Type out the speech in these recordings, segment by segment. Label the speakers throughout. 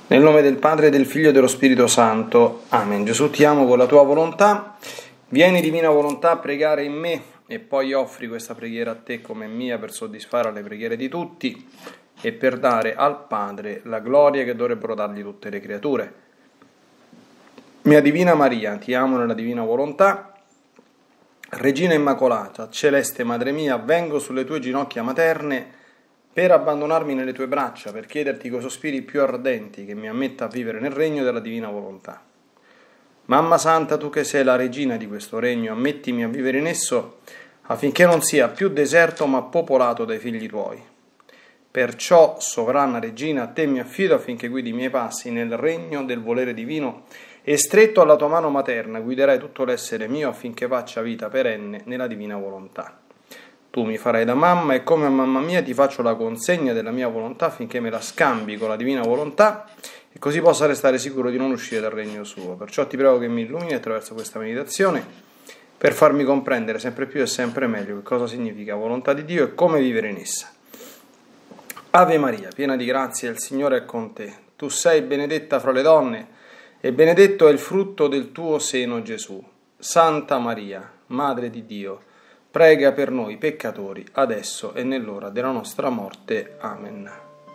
Speaker 1: Nel nome del Padre, del Figlio e dello Spirito Santo. Amen. Gesù, ti amo con la tua volontà. Vieni, divina volontà, a pregare in me e poi offri questa preghiera a te come mia per soddisfare le preghiere di tutti e per dare al Padre la gloria che dovrebbero dargli tutte le creature. Mia Divina Maria, ti amo nella divina volontà. Regina Immacolata, celeste Madre mia, vengo sulle tue ginocchia materne per abbandonarmi nelle tue braccia, per chiederti coi sospiri più ardenti che mi ammetta a vivere nel regno della divina volontà. Mamma Santa, tu che sei la regina di questo regno, ammettimi a vivere in esso affinché non sia più deserto ma popolato dai figli tuoi. Perciò, sovrana regina, a te mi affido affinché guidi i miei passi nel regno del volere divino e stretto alla tua mano materna guiderai tutto l'essere mio affinché faccia vita perenne nella divina volontà. Tu mi farai da mamma e come a mamma mia ti faccio la consegna della mia volontà affinché me la scambi con la divina volontà e così possa restare sicuro di non uscire dal regno suo. Perciò ti prego che mi illumini attraverso questa meditazione per farmi comprendere sempre più e sempre meglio che cosa significa volontà di Dio e come vivere in essa. Ave Maria, piena di grazia, il Signore è con te. Tu sei benedetta fra le donne e benedetto è il frutto del tuo seno, Gesù. Santa Maria, Madre di Dio, prega per noi peccatori, adesso e nell'ora della nostra morte. Amen.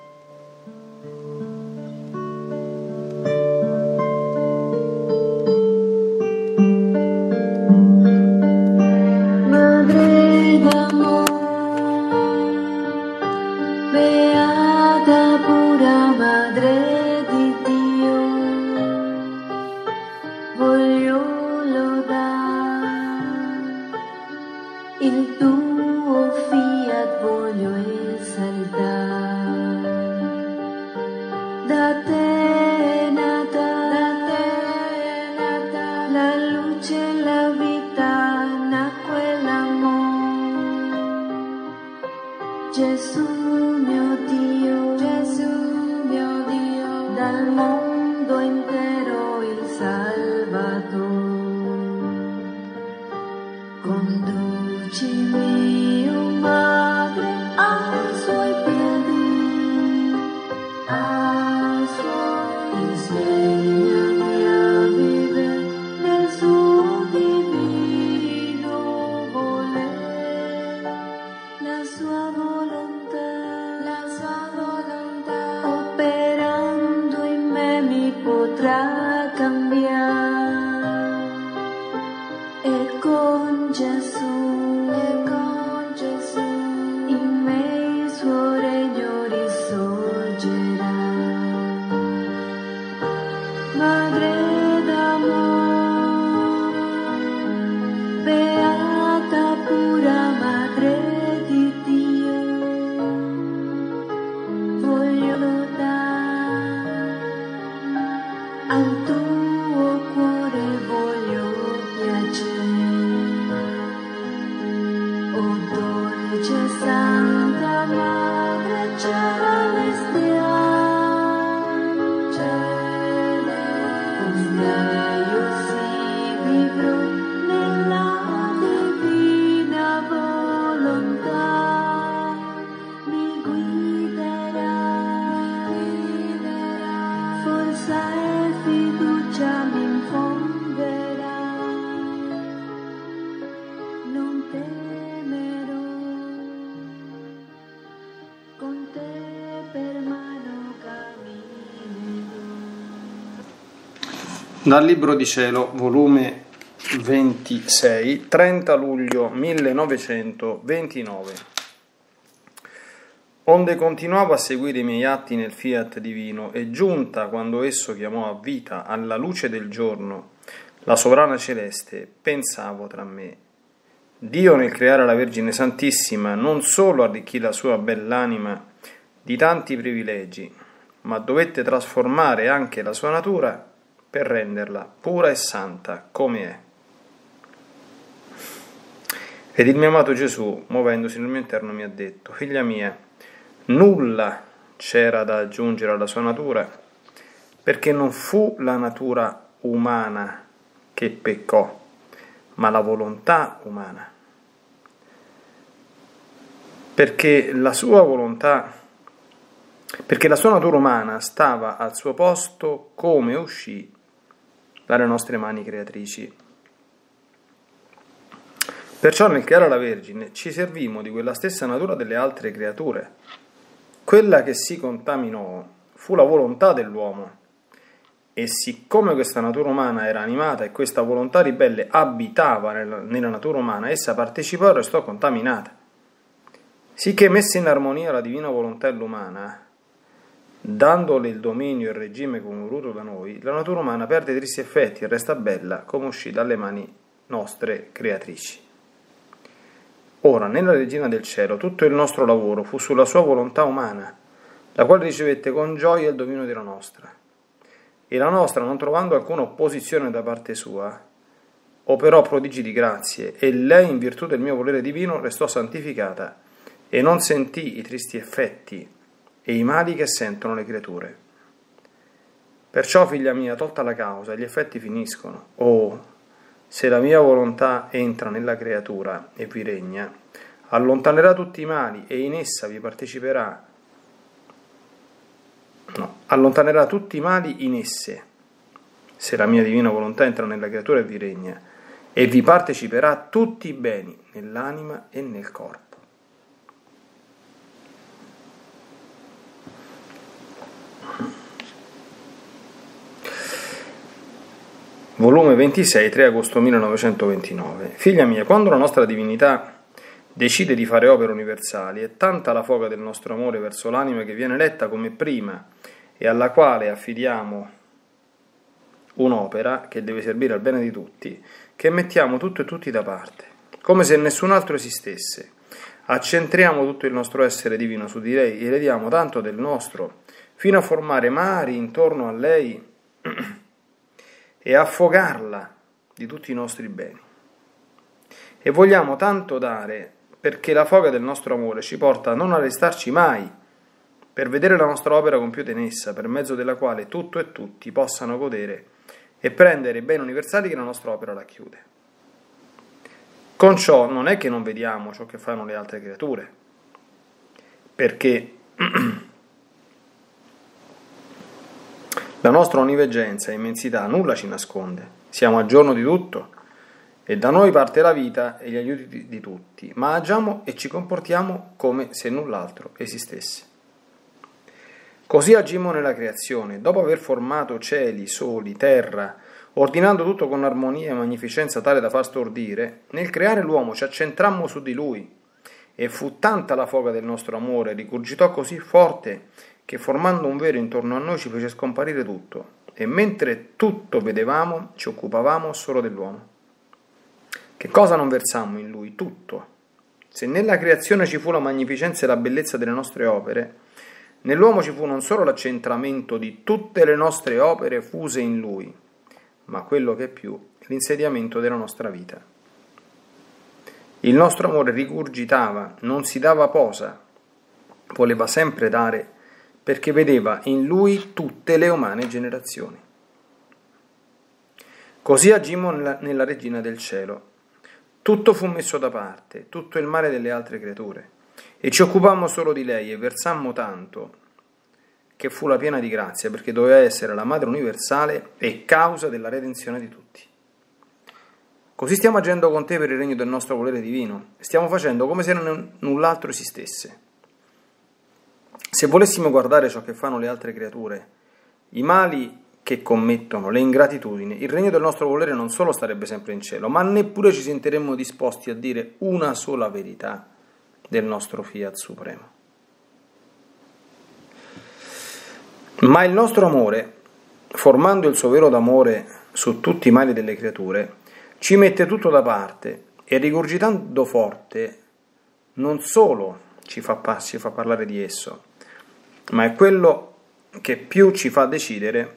Speaker 2: Madre d'amor, beata pura Madre di Dio, voglio lodare il tuo fiat, voglio esaltare. Da te nata la luce e la vita, nacque l'amore. Gesù mio Dio, dal mondo intero il Salvatore. Conducimi, oh Madre, ai suoi piedi, insegnami a vivere nel suo divino volere, la sua volontà, operando in me mi potrà cambiare. E con Gesù in me il suo regno risorgerà. Madre d'amore, beata pura Madre di Dio, voglio lodare al tuo cuore, voglio piacere. Oh dolce Santa Madre celestiale, con te io sì vivrò nella divina volontà. Mi guiderai, forza e fiducia mi infonderà. Non temerò, con te per mano camminerò.
Speaker 1: Dal Libro di Cielo, volume 26, 30 luglio 1929. Onde continuavo a seguire i miei atti nel fiat divino e giunta quando esso chiamò a vita alla luce del giorno la sovrana celeste, pensavo tra me: Dio nel creare la Vergine Santissima non solo arricchì la sua bell'anima di tanti privilegi, ma dovette trasformare anche la sua natura per renderla pura e santa come è. Ed il mio amato Gesù, muovendosi nel mio interno, mi ha detto: figlia mia, nulla c'era da aggiungere alla sua natura, perché non fu la natura umana che peccò, ma la volontà umana. Perché la sua volontà perché la sua natura umana stava al suo posto come uscì dalle nostre mani creatrici. Perciò nel creare la Vergine ci servimmo di quella stessa natura delle altre creature. Quella che si contaminò fu la volontà dell'uomo, e siccome questa natura umana era animata e questa volontà ribelle abitava nella natura umana, essa partecipò e restò contaminata. Sicché messa in armonia la divina volontà e l'umana, dandole il dominio e il regime come voluto da noi, la natura umana perde i tristi effetti e resta bella come uscì dalle mani nostre creatrici. Ora, nella Regina del Cielo, tutto il nostro lavoro fu sulla sua volontà umana, la quale ricevette con gioia il dominio della nostra. E la nostra, non trovando alcuna opposizione da parte sua, operò prodigi di grazie, e lei, in virtù del mio volere divino, restò santificata e non sentì i tristi effetti e i mali che sentono le creature. Perciò, figlia mia, tolta la causa, gli effetti finiscono. Oh, se la mia volontà entra nella creatura e vi regna, allontanerà tutti i mali e in essa vi parteciperà. No, allontanerà tutti i mali in esse, se la mia divina volontà entra nella creatura e vi regna, e vi parteciperà tutti i beni nell'anima e nel corpo. Volume 26, 3 agosto 1929. Figlia mia, quando la nostra divinità decide di fare opere universali, è tanta la foga del nostro amore verso l'anima che viene letta come prima e alla quale affidiamo un'opera che deve servire al bene di tutti, che mettiamo tutto e tutti da parte, come se nessun altro esistesse. Accentriamo tutto il nostro essere divino su di lei e le diamo tanto del nostro, fino a formare mari intorno a lei e affogarla di tutti i nostri beni. E vogliamo tanto dare perché la foga del nostro amore ci porta a non arrestarci mai, per vedere la nostra opera compiuta in essa, per mezzo della quale tutto e tutti possano godere e prendere i beni universali che la nostra opera racchiude. Con ciò non è che non vediamo ciò che fanno le altre creature, perché la nostra onniveggenza e immensità nulla ci nasconde, siamo a giorno di tutto, e da noi parte la vita e gli aiuti di tutti, ma agiamo e ci comportiamo come se null'altro esistesse. Così agimmo nella creazione, dopo aver formato cieli, soli, terra, ordinando tutto con armonia e magnificenza tale da far stordire, nel creare l'uomo ci accentrammo su di lui, e fu tanta la foga del nostro amore, rigurgitò così forte, che formando un velo intorno a noi ci fece scomparire tutto, e mentre tutto vedevamo, ci occupavamo solo dell'uomo. Che cosa non versammo in lui? Tutto. Se nella creazione ci fu la magnificenza e la bellezza delle nostre opere, nell'uomo ci fu non solo l'accentramento di tutte le nostre opere fuse in lui, ma quello che è più, l'insediamento della nostra vita. Il nostro amore rigurgitava, non si dava posa, voleva sempre dare, perché vedeva in lui tutte le umane generazioni. Così agimmo nella Regina del Cielo. Tutto fu messo da parte, tutto il male delle altre creature, e ci occupammo solo di lei e versammo tanto, che fu la piena di grazia, perché doveva essere la Madre universale e causa della redenzione di tutti. Così stiamo agendo con te per il regno del nostro volere divino, stiamo facendo come se null'altro esistesse. Se volessimo guardare ciò che fanno le altre creature, i mali che commettono, le ingratitudini, il regno del nostro volere non solo starebbe sempre in cielo, ma neppure ci sentiremmo disposti a dire una sola verità del nostro Fiat Supremo. Ma il nostro amore, formando il suo velo d'amore su tutti i mali delle creature, ci mette tutto da parte e rigurgitando forte non solo ci fa parlare di esso, ma è quello che più ci fa decidere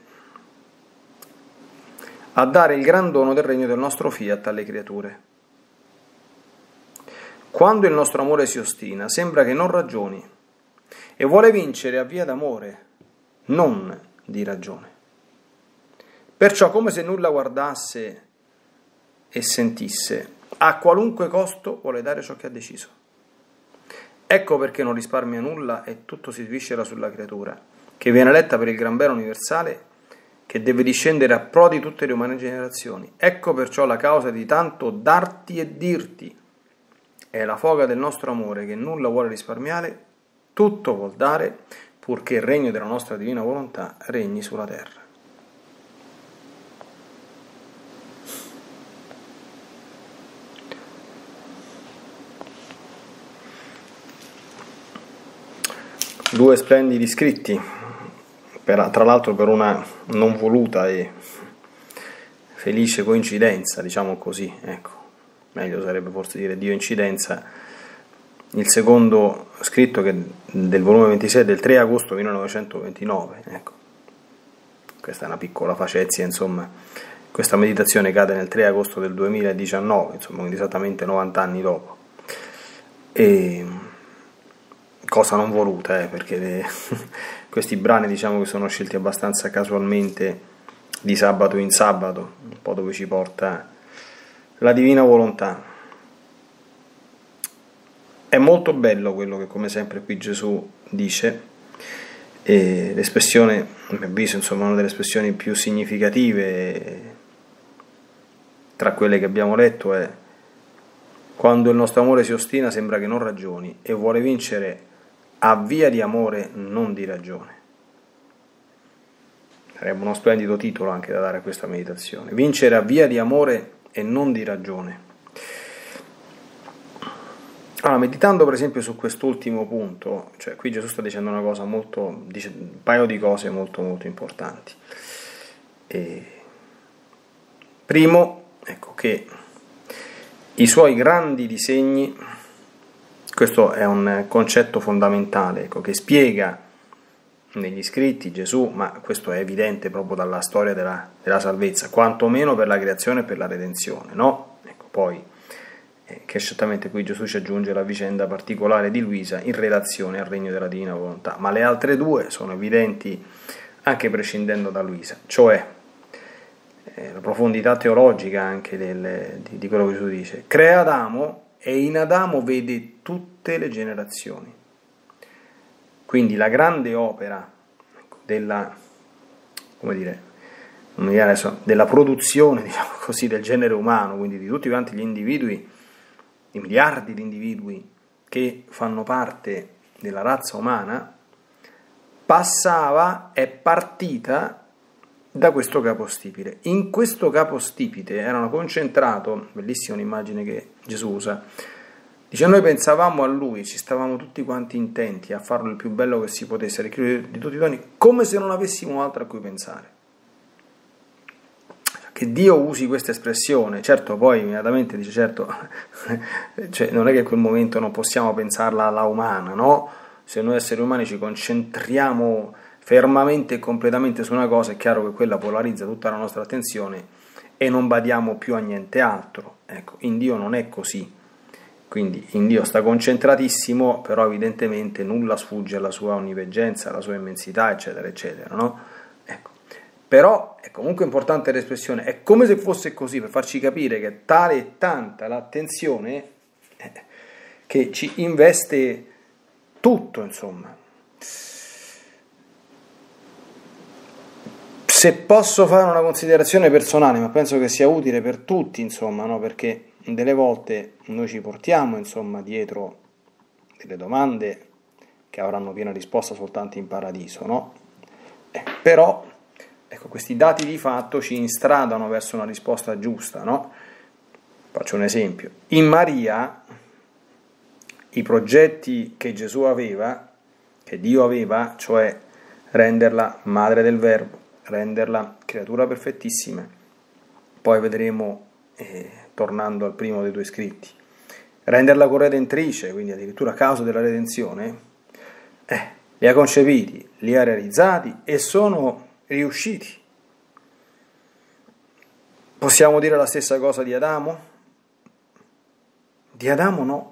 Speaker 1: a dare il gran dono del regno del nostro Fiat alle creature. Quando il nostro amore si ostina, sembra che non ragioni e vuole vincere a via d'amore, non di ragione. Perciò, come se nulla guardasse e sentisse, a qualunque costo vuole dare ciò che ha deciso. Ecco perché non risparmia nulla e tutto si sviscera sulla creatura, che viene eletta per il gran bene universale, che deve discendere a pro di tutte le umane generazioni. Ecco perciò la causa di tanto darti e dirti. È la foga del nostro amore che nulla vuole risparmiare, tutto vuol dare, purché il regno della nostra divina volontà regni sulla terra. Due splendidi scritti, tra l'altro per una non voluta e felice coincidenza, diciamo così, ecco, meglio sarebbe forse dire Dio incidenza. Il secondo scritto, che del volume 26 del 3 agosto 1929, ecco, questa è una piccola facezia, insomma. Questa meditazione cade nel 3 agosto del 2019, insomma, quindi esattamente 90 anni dopo. E cosa non voluta, perché questi brani, diciamo, che sono scelti abbastanza casualmente di sabato in sabato, un po' dove ci porta la divina volontà. È molto bello quello che, come sempre, qui Gesù dice, e l'espressione, a mio avviso, insomma, una delle espressioni più significative tra quelle che abbiamo letto è: quando il nostro amore si ostina sembra che non ragioni e vuole vincere a via di amore, non di ragione. Sarebbe uno splendido titolo anche da dare a questa meditazione: vincere a via di amore e non di ragione. Allora, meditando per esempio su quest'ultimo punto, cioè qui Gesù sta dicendo una cosa dice un paio di cose molto molto importanti. Primo, ecco, che i suoi grandi disegni, questo è un concetto fondamentale, ecco, che spiega negli scritti Gesù, ma questo è evidente proprio dalla storia della salvezza, quantomeno per la creazione e per la redenzione, no? Ecco, poi che certamente qui Gesù ci aggiunge la vicenda particolare di Luisa in relazione al regno della divina volontà, ma le altre due sono evidenti anche prescindendo da Luisa, cioè la profondità teologica anche di quello che Gesù dice: crea Adamo e in Adamo vede tutte le generazioni. Quindi la grande opera della produzione, diciamo così, del genere umano, quindi di tutti quanti gli individui, i miliardi di individui che fanno parte della razza umana, è partita da questo capostipite. In questo capostipite erano concentrato, bellissima un'immagine che Gesù usa, dice: noi pensavamo a lui, ci stavamo tutti quanti intenti a farlo il più bello che si potesse, arricchire di tutti i doni, come se non avessimo altro a cui pensare. Che Dio usi questa espressione, certo poi immediatamente dice, certo, cioè, non è che in quel momento non possiamo pensarla alla umana, no? Se noi esseri umani ci concentriamo fermamente e completamente su una cosa, è chiaro che quella polarizza tutta la nostra attenzione e non badiamo più a niente altro. Ecco, in Dio non è così. Quindi in Dio sta concentratissimo, però evidentemente nulla sfugge alla sua onniveggenza, alla sua immensità, eccetera, eccetera, no? Ecco. Però è comunque importante l'espressione, è come se fosse così, per farci capire che tale e tanta l'attenzione che ci investe tutto, insomma. Se posso fare una considerazione personale, ma penso che sia utile per tutti, insomma, no? Perché delle volte noi ci portiamo, insomma, dietro delle domande che avranno piena risposta soltanto in paradiso, no? Però, ecco, questi dati di fatto ci instradano verso una risposta giusta, no? Faccio un esempio. In Maria, i progetti che Gesù aveva, che Dio aveva, cioè renderla madre del Verbo, renderla creatura perfettissima, poi vedremo, tornando al primo dei due scritti, renderla corredentrice, quindi addirittura causa della redenzione, li ha concepiti, li ha realizzati e sono riusciti. Possiamo dire la stessa cosa di Adamo? Di Adamo no.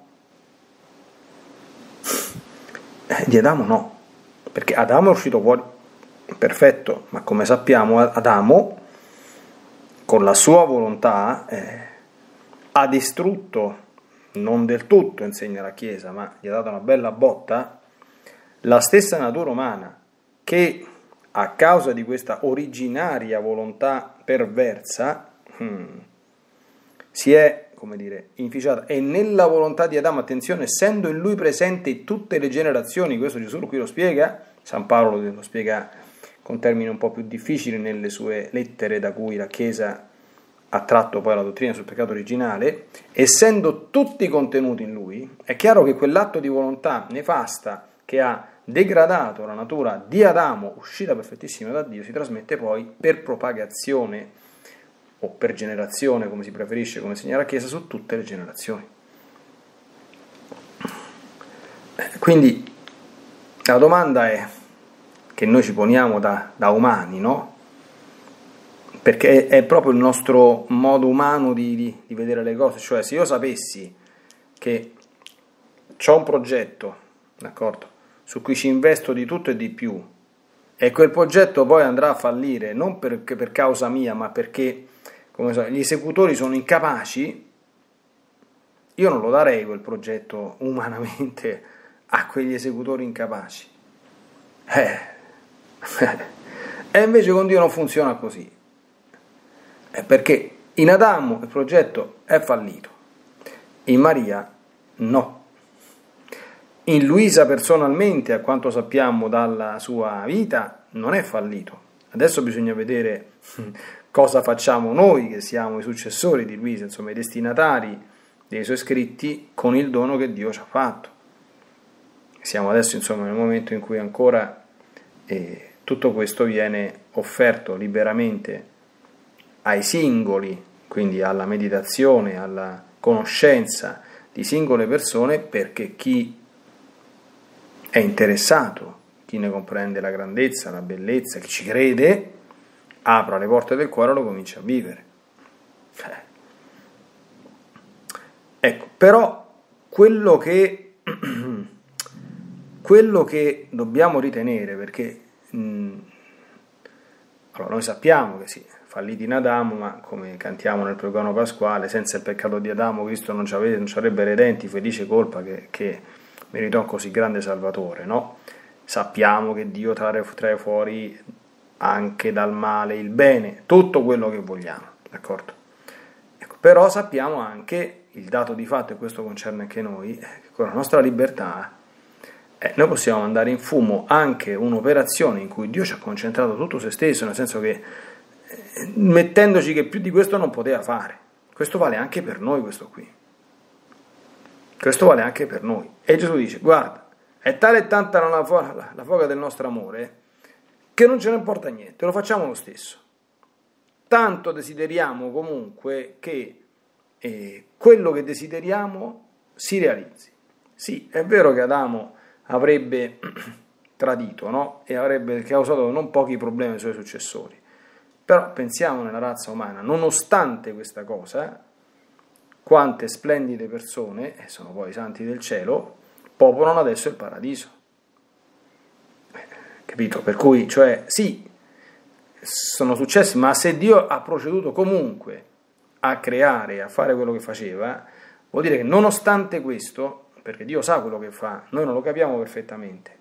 Speaker 1: Di Adamo no, perché Adamo è uscito fuori perfetto, ma come sappiamo Adamo con la sua volontà ha distrutto non del tutto insegna la Chiesa, ma gli ha dato una bella botta, la stessa natura umana che a causa di questa originaria volontà perversa si è, come dire, inficiata, e nella volontà di Adamo, attenzione, essendo in lui presente in tutte le generazioni, questo Gesù qui lo spiega, San Paolo lo spiega con termini un po' più difficili nelle sue lettere da cui la Chiesa ha tratto poi la dottrina sul peccato originale, essendo tutti contenuti in lui, è chiaro che quell'atto di volontà nefasta che ha degradato la natura di Adamo, uscita perfettissima da Dio, si trasmette poi per propagazione o per generazione, come si preferisce, come insegna la Chiesa, su tutte le generazioni. Quindi la domanda è che noi ci poniamo da umani, no? Perché è proprio il nostro modo umano di vedere le cose, cioè se io sapessi che ho un progetto, d'accordo, su cui ci investo di tutto e di più, e quel progetto poi andrà a fallire, non per causa mia, ma perché gli esecutori sono incapaci, io non lo darei quel progetto umanamente a quegli esecutori incapaci. E invece con Dio non funziona così. Perché in Adamo il progetto è fallito, in Maria no. In Luisa personalmente, a quanto sappiamo dalla sua vita, non è fallito. Adesso bisogna vedere cosa facciamo noi, che siamo i successori di Luisa, insomma i destinatari dei suoi scritti, con il dono che Dio ci ha fatto. Siamo adesso insomma nel momento in cui ancora tutto questo viene offerto liberamente ai singoli, quindi alla meditazione, alla conoscenza di singole persone, perché chi è interessato, chi ne comprende la grandezza, la bellezza, chi ci crede, apra le porte del cuore e lo comincia a vivere. Ecco, però quello che dobbiamo ritenere, perché allora noi sappiamo che sì, falliti in Adamo, ma come cantiamo nel pregone pasquale, senza il peccato di Adamo Cristo non ci avrebbe redenti, felice colpa che meritò un così grande Salvatore, no? Sappiamo che Dio trae fuori anche dal male il bene, tutto quello che vogliamo, d'accordo? Ecco, però sappiamo anche, il dato di fatto, e questo concerne anche noi, che con la nostra libertà noi possiamo mandare in fumo anche un'operazione in cui Dio ci ha concentrato tutto se stesso, nel senso che mettendoci che più di questo non poteva fare. Questo vale anche per noi, questo qui. Questo vale anche per noi. E Gesù dice, guarda, è tale e tanta la foga del nostro amore che non ce ne importa niente, lo facciamo lo stesso. Tanto desideriamo comunque che quello che desideriamo si realizzi. Sì, è vero che Adamo avrebbe tradito, no? E avrebbe causato non pochi problemi ai suoi successori. Però pensiamo nella razza umana, nonostante questa cosa, quante splendide persone, e sono poi i santi del cielo, popolano adesso il paradiso. Capito? Per cui, cioè, sì, sono successi, ma se Dio ha proceduto comunque a creare, a fare quello che faceva, vuol dire che nonostante questo, perché Dio sa quello che fa, noi non lo capiamo perfettamente,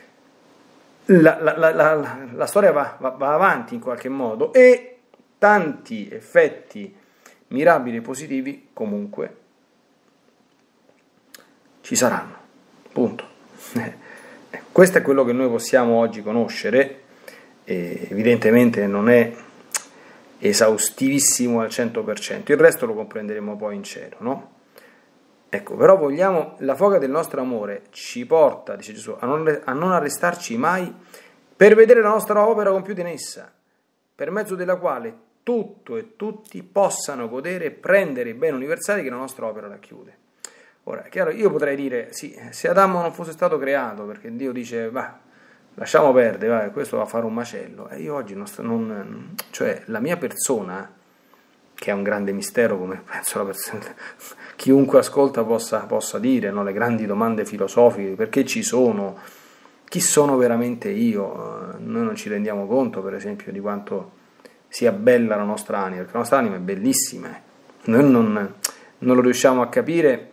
Speaker 1: la storia va avanti in qualche modo e tanti effetti mirabili e positivi comunque ci saranno, punto. Questo è quello che noi possiamo oggi conoscere, evidentemente non è esaustivissimo al 100%, il resto lo comprenderemo poi in cielo, no? Ecco, però vogliamo, la foga del nostro amore ci porta, dice Gesù, a non arrestarci mai per vedere la nostra opera compiuta in essa, per mezzo della quale tutto e tutti possano godere e prendere i beni universali che la nostra opera racchiude. Ora, è chiaro, io potrei dire, sì, se Adamo non fosse stato creato, perché Dio dice, va, lasciamo perdere, va, questo va a fare un macello, e io oggi cioè la mia persona, che è un grande mistero, come penso la persona, chiunque ascolta possa dire, no? Le grandi domande filosofiche, perché ci sono, chi sono veramente io? Noi non ci rendiamo conto, per esempio, di quanto sia bella la nostra anima, perché la nostra anima è bellissima, noi non lo riusciamo a capire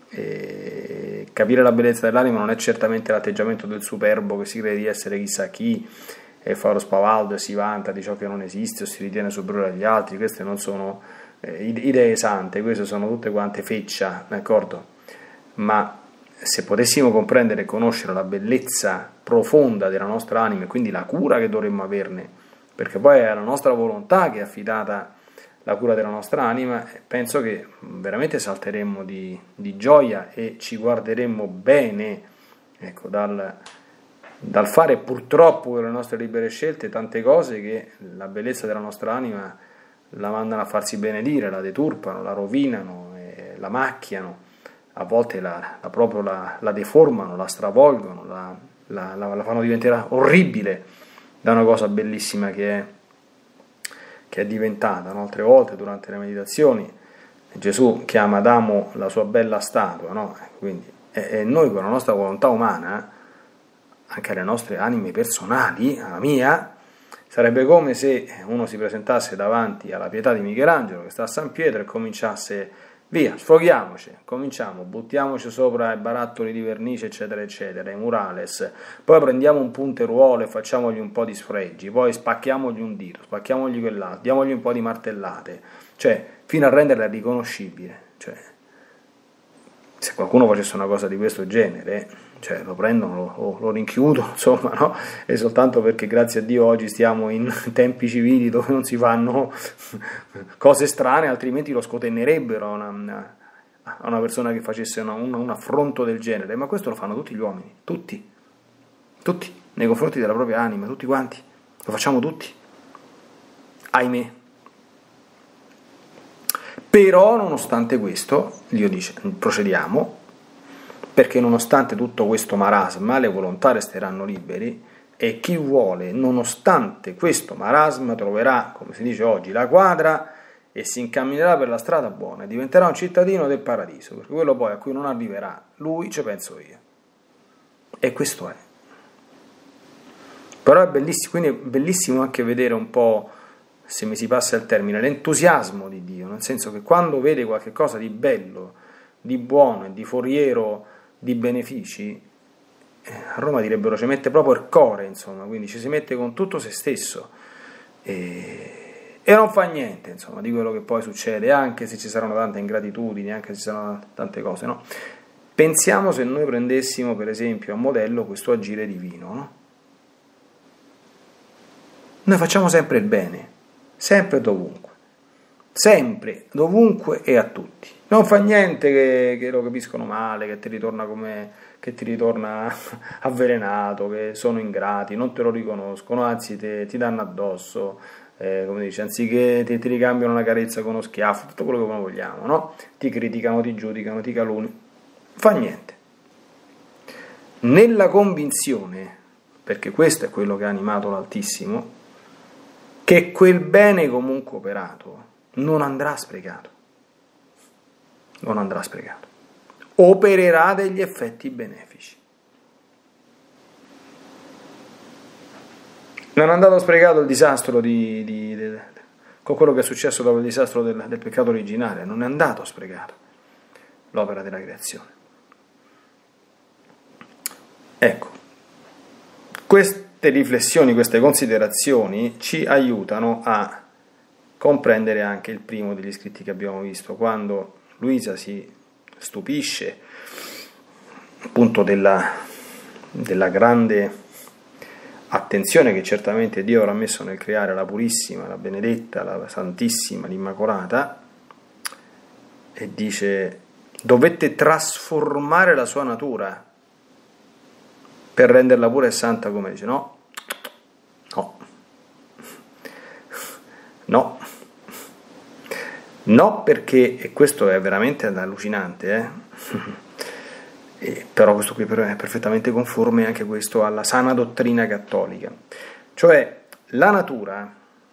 Speaker 1: capire la bellezza dell'anima non è certamente l'atteggiamento del superbo che si crede di essere chissà chi e fa lo spavaldo e si vanta di ciò che non esiste o si ritiene superiore agli altri. Queste non sono idee sante, queste sono tutte quante feccia, d'accordo? Ma se potessimo comprendere e conoscere la bellezza profonda della nostra anima e quindi la cura che dovremmo averne, perché poi è la nostra volontà che è affidata la cura della nostra anima, penso che veramente salteremmo di gioia e ci guarderemmo bene, ecco, dal fare purtroppo con le nostre libere scelte tante cose che la bellezza della nostra anima la mandano a farsi benedire, la deturpano, la rovinano, la macchiano, a volte proprio la deformano, la stravolgono, la fanno diventare orribile da una cosa bellissima che è diventata, no? Altre volte durante le meditazioni Gesù chiama Adamo la sua bella statua, no? Quindi, e noi con la nostra volontà umana, anche le nostre anime personali, la mia, sarebbe come se uno si presentasse davanti alla Pietà di Michelangelo che sta a San Pietro e cominciasse: via, sfoghiamoci, cominciamo, buttiamoci sopra i barattoli di vernice, eccetera, eccetera, i murales, poi prendiamo un punteruolo e facciamogli un po' di sfregi, poi spacchiamogli un dito, spacchiamogli quell'altro, diamogli un po' di martellate, cioè, fino a renderla riconoscibile. Cioè, se qualcuno facesse una cosa di questo genere, cioè, lo prendono, lo rinchiudono, insomma, no? E soltanto perché, grazie a Dio, oggi stiamo in tempi civili dove non si fanno cose strane, altrimenti lo scotennerebbero a una persona che facesse un affronto del genere. Ma questo lo fanno tutti gli uomini, tutti, nei confronti della propria anima, tutti quanti, lo facciamo tutti, ahimè. Però, nonostante questo, Dio dice: procediamo, perché nonostante tutto questo marasma, le volontà resteranno liberi, e chi vuole, nonostante questo marasma, troverà, come si dice oggi, la quadra e si incamminerà per la strada buona e diventerà un cittadino del paradiso, perché quello poi a cui non arriverà lui, ci penso io. E questo è. Però è bellissimo, quindi è bellissimo anche vedere un po', se mi si passa il termine, l'entusiasmo di Dio, nel senso che quando vede qualche cosa di bello, di buono e di foriero di benefici, a Roma direbbero ci mette proprio il cuore, insomma, quindi ci si mette con tutto se stesso e non fa niente, insomma, di quello che poi succede, anche se ci saranno tante ingratitudini, anche se ci saranno tante cose, no? Pensiamo se noi prendessimo per esempio a modello questo agire divino, no? Noi facciamo sempre il bene, sempre dovunque, sempre, dovunque e a tutti. Non fa niente che lo capiscono male, che ti ritorna avvelenato, che sono ingrati, non te lo riconoscono, anzi ti danno addosso, come dice, anziché ti ricambiano una carezza con uno schiaffo, tutto quello che noi vogliamo, no? Ti criticano, ti giudicano, ti calunniano, fa niente. Nella convinzione, perché questo è quello che ha animato l'Altissimo, che quel bene comunque operato non andrà sprecato. Non andrà sprecato, opererà degli effetti benefici. Non è andato sprecato il disastro con quello che è successo dopo il disastro del peccato originale, non è andato sprecato l'opera della creazione. Ecco, queste riflessioni, queste considerazioni ci aiutano a comprendere anche il primo degli scritti che abbiamo visto, quando Luisa si stupisce appunto della grande attenzione che certamente Dio avrà messo nel creare la purissima, la benedetta, la santissima, l'immacolata, e dice: dovette trasformare la sua natura per renderla pura e santa, come dice. No, perché, e questo è veramente allucinante, però questo qui è perfettamente conforme anche questo alla sana dottrina cattolica, cioè la natura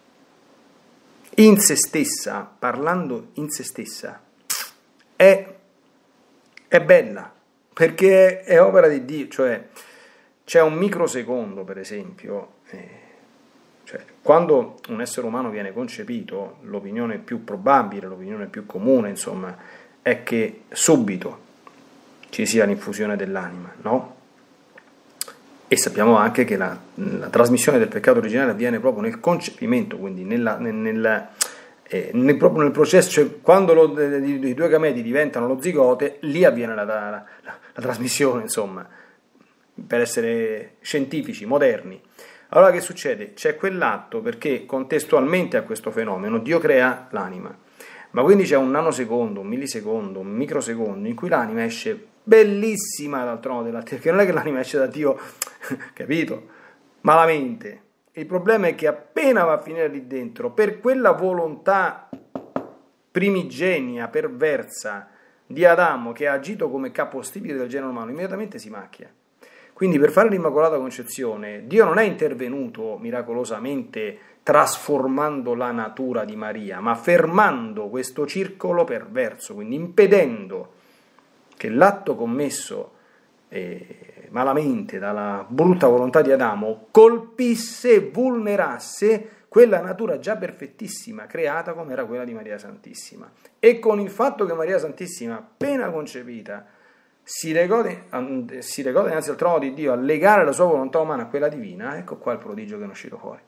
Speaker 1: in se stessa, parlando in se stessa, è bella, perché è opera di Dio, cioè c'è un microsecondo, per esempio, cioè, quando un essere umano viene concepito, l'opinione più probabile, l'opinione più comune, insomma, è che subito ci sia l'infusione dell'anima, no? E sappiamo anche che la trasmissione del peccato originale avviene proprio nel concepimento, quindi proprio nel processo, cioè quando i due gameti diventano lo zigote, lì avviene la trasmissione, insomma, per essere scientifici, moderni. Allora che succede? C'è quell'atto perché contestualmente a questo fenomeno Dio crea l'anima, ma quindi c'è un nanosecondo, un millisecondo, un microsecondo in cui l'anima esce bellissima dal trono della terra, che non è che l'anima esce da Dio, capito? Malamente. Il problema è che appena va a finire lì dentro, per quella volontà primigenia, perversa di Adamo che ha agito come capostipite del genere umano, immediatamente si macchia. Quindi per fare l'Immacolata Concezione Dio non è intervenuto miracolosamente trasformando la natura di Maria, ma fermando questo circolo perverso, quindi impedendo che l'atto commesso malamente dalla brutta volontà di Adamo colpisse, vulnerasse quella natura già perfettissima, creata come era quella di Maria Santissima. E con il fatto che Maria Santissima, appena concepita, si legò dinanzi al trono di Dio a legare la sua volontà umana a quella divina, ecco qua il prodigio che è uscito fuori.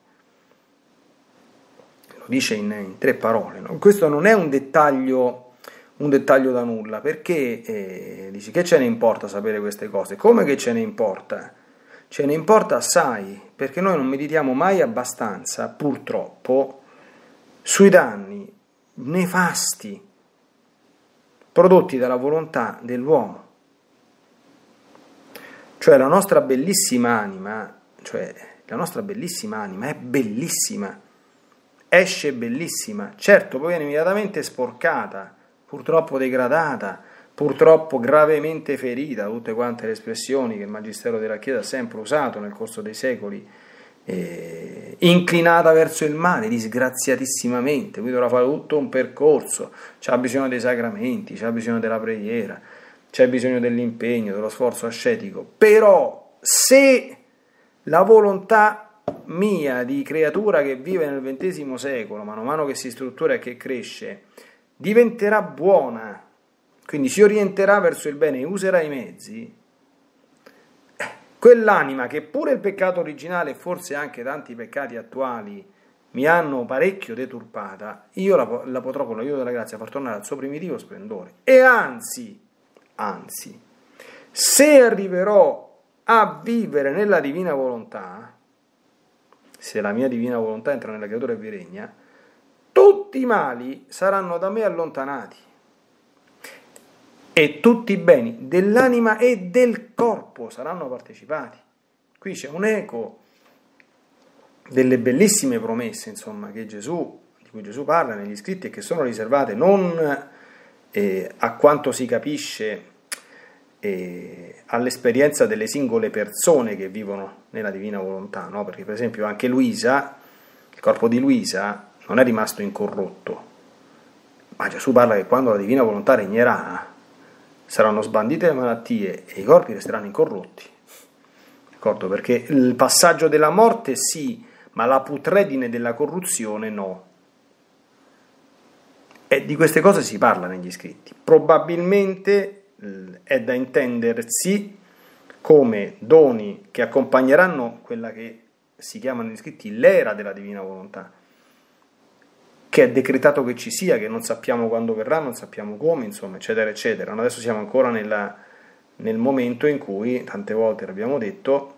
Speaker 1: Lo dice in 3 parole, no? Questo non è un dettaglio da nulla, perché dici che ce ne importa sapere queste cose? Come che ce ne importa? Ce ne importa assai, perché noi non meditiamo mai abbastanza, purtroppo, sui danni nefasti prodotti dalla volontà dell'uomo. Cioè la nostra bellissima anima è bellissima, esce bellissima, certo poi viene immediatamente sporcata, purtroppo degradata, purtroppo gravemente ferita, tutte quante le espressioni che il Magistero della Chiesa ha sempre usato nel corso dei secoli, inclinata verso il male, disgraziatissimamente, quindi dovrà fare tutto un percorso, c'ha bisogno dei sacramenti, c'ha bisogno della preghiera, c'è bisogno dell'impegno, dello sforzo ascetico, però se la volontà mia di creatura che vive nel XX secolo, mano a mano che si struttura e che cresce, diventerà buona, quindi si orienterà verso il bene e userà i mezzi, quell'anima che pure il peccato originale e forse anche tanti peccati attuali mi hanno parecchio deturpata, io la potrò con l'aiuto della grazia far tornare al suo primitivo splendore. E anzi, se arriverò a vivere nella divina volontà, se la mia divina volontà entra nella creatura e vi regna, tutti i mali saranno da me allontanati e tutti i beni dell'anima e del corpo saranno partecipati. Qui c'è un eco delle bellissime promesse, insomma, di cui Gesù parla negli scritti e che sono riservate non a quanto si capisce all'esperienza delle singole persone che vivono nella divina volontà, no? Perché per esempio anche Luisa, il corpo di Luisa non è rimasto incorrotto, ma Gesù parla che quando la divina volontà regnerà saranno sbandite le malattie e i corpi resteranno incorrotti, d'accordo? Perché il passaggio della morte sì, ma la putredine della corruzione no. E di queste cose si parla negli scritti. Probabilmente è da intendersi come doni che accompagneranno quella che si chiama negli scritti l'era della divina volontà, che è decretato che ci sia, che non sappiamo quando verrà, non sappiamo come, insomma, eccetera, eccetera. Adesso siamo ancora nel momento in cui, tante volte l'abbiamo detto,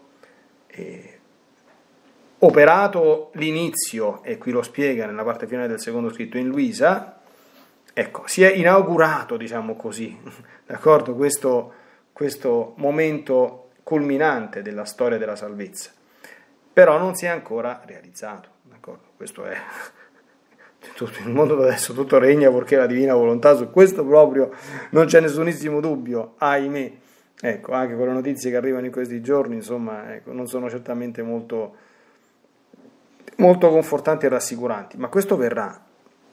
Speaker 1: operato l'inizio, e qui lo spiega nella parte finale del secondo scritto in Luisa, ecco, si è inaugurato, diciamo così, d'accordo, questo momento culminante della storia della salvezza, però non si è ancora realizzato, d'accordo? Questo è tutto il mondo adesso, tutto regna perché la divina volontà, su questo proprio non c'è nessunissimo dubbio, ahimè. Ecco, anche con le notizie che arrivano in questi giorni, insomma, ecco, non sono certamente molto confortanti e rassicuranti, ma questo verrà.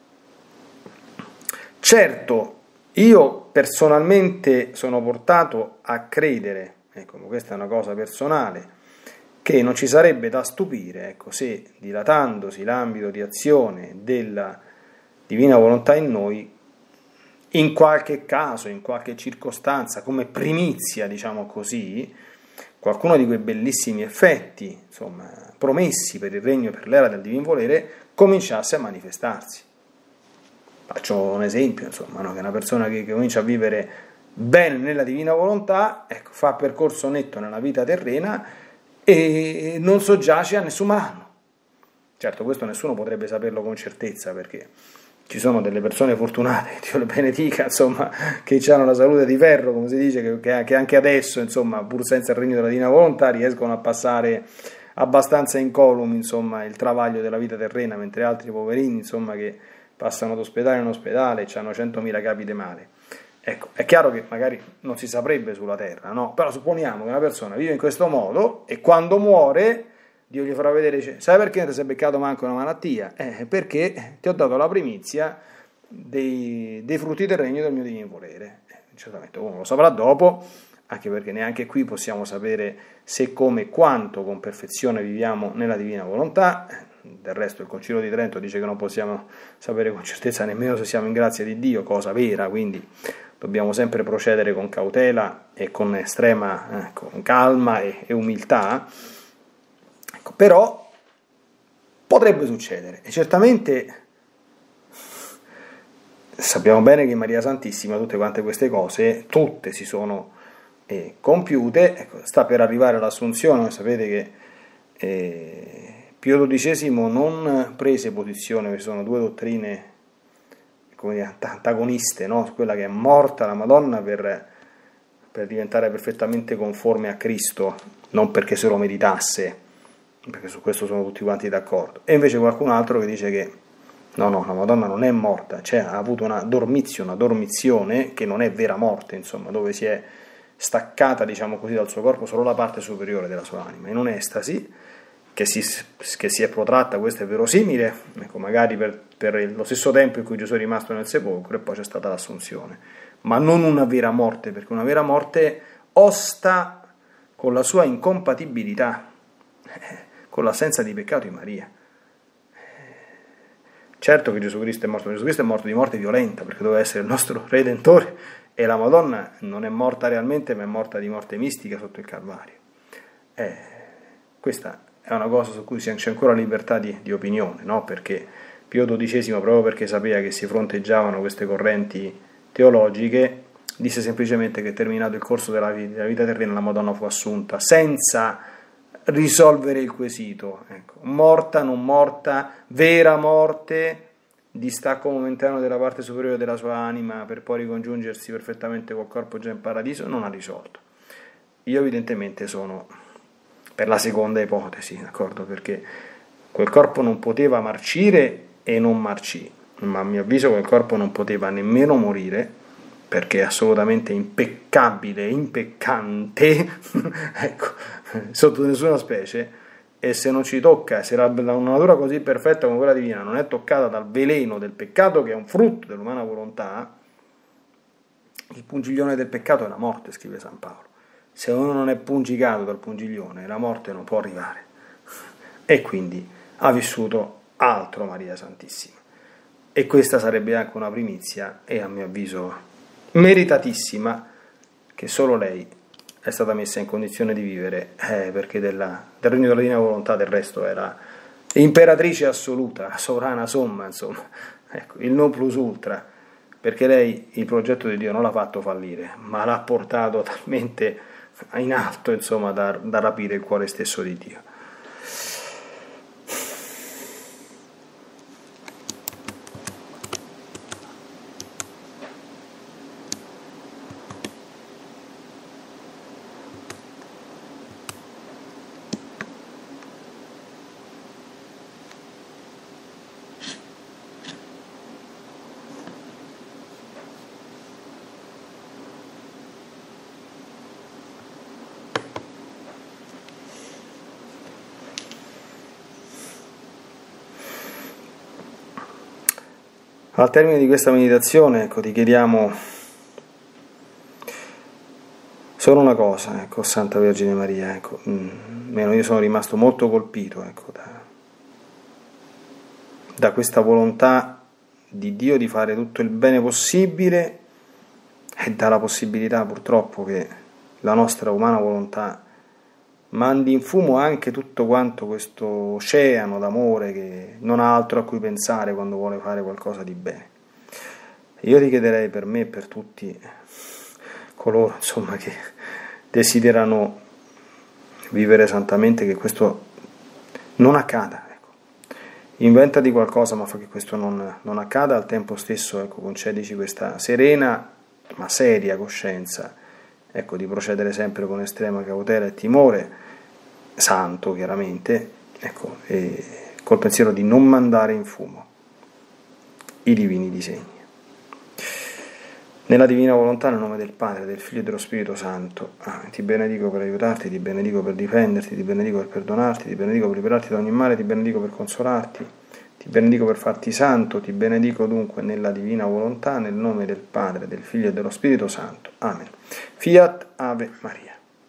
Speaker 1: Certo, io personalmente sono portato a credere, ecco, questa è una cosa personale, che non ci sarebbe da stupire, ecco, se dilatandosi l'ambito di azione della divina volontà in noi, in qualche caso, in qualche circostanza, come primizia, diciamo così, qualcuno di quei bellissimi effetti, insomma, promessi per il regno e per l'era del divin volere, cominciasse a manifestarsi. Faccio un esempio, insomma, no? Che una persona che comincia a vivere bene nella divina volontà, ecco, fa percorso netto nella vita terrena e non soggiace a nessun malanno. Certo, questo nessuno potrebbe saperlo con certezza, perché ci sono delle persone fortunate, Dio le benedica, insomma, che hanno la salute di ferro, come si dice, che anche adesso, insomma, pur senza il regno della divina volontà, riescono a passare abbastanza incolumi, insomma, il travaglio della vita terrena, mentre altri poverini, insomma, che passano da ospedale in ospedale e hanno 100.000 capi di male. Ecco, è chiaro che magari non si saprebbe sulla terra, no? Però supponiamo che una persona vive in questo modo e quando muore Dio gli farà vedere, sai perché non ti sei beccato manco una malattia? Perché ti ho dato la primizia dei frutti del regno del mio divino volere. Certamente uno lo saprà dopo, anche perché neanche qui possiamo sapere se, come, quanto con perfezione viviamo nella divina volontà. Del resto il Concilio di Trento dice che non possiamo sapere con certezza nemmeno se siamo in grazia di Dio, cosa vera, quindi dobbiamo sempre procedere con cautela e con estrema calma e umiltà. Ecco, però potrebbe succedere, e certamente sappiamo bene che in Maria Santissima tutte quante queste cose, tutte si sono compiute. Ecco, sta per arrivare l'Assunzione, sapete che Pio XII non prese posizione, ci sono due dottrine, come dire, antagoniste, no? Quella che è morta la Madonna per diventare perfettamente conforme a Cristo, non perché se lo meritasse, perché su questo sono tutti quanti d'accordo, e invece qualcun altro che dice che no, la Madonna non è morta, cioè ha avuto una dormizione che non è vera morte, insomma, dove si è staccata, diciamo così, dal suo corpo solo la parte superiore della sua anima, in un'estasi che si è protratta. Questo è verosimile, ecco, magari per lo stesso tempo in cui Gesù è rimasto nel sepolcro, e poi c'è stata l'Assunzione, ma non una vera morte, perché una vera morte osta con la sua incompatibilità, con l'assenza di peccato in Maria. Certo che Gesù Cristo è morto di morte violenta, perché doveva essere il nostro Redentore, e la Madonna non è morta realmente, ma è morta di morte mistica sotto il Calvario. Questa è una cosa su cui c'è ancora libertà di opinione, no? Perché Pio XII, proprio perché sapeva che si fronteggiavano queste correnti teologiche, disse semplicemente che, terminato il corso della vita terrena, la Madonna fu assunta, senza risolvere il quesito, ecco, morta, non morta, vera morte, distacco momentaneo della parte superiore della sua anima per poi ricongiungersi perfettamente col corpo già in paradiso, non ha risolto. Io evidentemente sono per la seconda ipotesi, d'accordo? Perché quel corpo non poteva marcire e non marcì, ma a mio avviso quel corpo non poteva nemmeno morire, perché è assolutamente impeccabile, impeccante, ecco, sotto nessuna specie, e se non ci tocca, se una natura così perfetta come quella divina non è toccata dal veleno del peccato, che è un frutto dell'umana volontà, il pungiglione del peccato è la morte, scrive San Paolo. Se uno non è pungicato dal pungiglione, la morte non può arrivare, e quindi ha vissuto altro Maria Santissima, e questa sarebbe anche una primizia, e a mio avviso meritatissima, che solo lei è stata messa in condizione di vivere, perché del regno della divina volontà del resto era imperatrice assoluta, sovrana somma, insomma, ecco, il non plus ultra, perché lei il progetto di Dio non l'ha fatto fallire, ma l'ha portato talmente in alto, insomma, da rapire il cuore stesso di Dio. Al termine di questa meditazione, ecco, ti chiediamo solo una cosa, ecco, Santa Vergine Maria, ecco, io sono rimasto molto colpito, ecco, da questa volontà di Dio di fare tutto il bene possibile e dà la possibilità purtroppo che la nostra umana volontà mandi in fumo anche tutto quanto questo oceano d'amore che non ha altro a cui pensare quando vuole fare qualcosa di bene. Io ti chiederei per me e per tutti coloro, insomma, che desiderano vivere santamente, che questo non accada. Ecco. Inventati qualcosa, ma fa che questo non accada. Al tempo stesso, ecco, concedici questa serena ma seria coscienza, ecco, di procedere sempre con estrema cautela e timore santo, chiaramente, ecco, e col pensiero di non mandare in fumo i divini disegni. Nella divina volontà, nel nome del Padre, del Figlio e dello Spirito Santo. Amen. Ti benedico per aiutarti, ti benedico per difenderti, ti benedico per perdonarti, ti benedico per liberarti da ogni male, ti benedico per consolarti, ti benedico per farti santo, ti benedico dunque nella divina volontà, nel nome del Padre, del Figlio e dello Spirito Santo. Amen. Fiat Ave Maria.